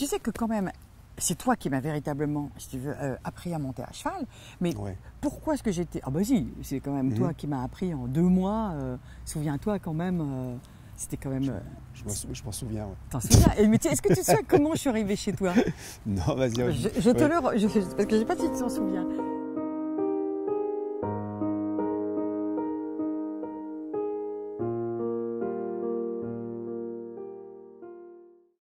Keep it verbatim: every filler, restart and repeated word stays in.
tu sais que quand même, c'est toi qui m'as véritablement, si tu veux, euh, appris à monter à cheval. Mais Ouais. pourquoi est-ce que j'étais... Ah bah si, c'est quand même Mhm. toi qui m'as appris en deux mois. Euh, souviens-toi quand même, euh, c'était quand même... euh, Je m'en sou- je m'en souviens. Ouais. T'en souviens? Et, mais tu- est-ce que tu te souviens comment je suis arrivée chez toi? Non, vas-y. Je, je te le... re- je- parce que je ne sais pas si tu t'en souviens.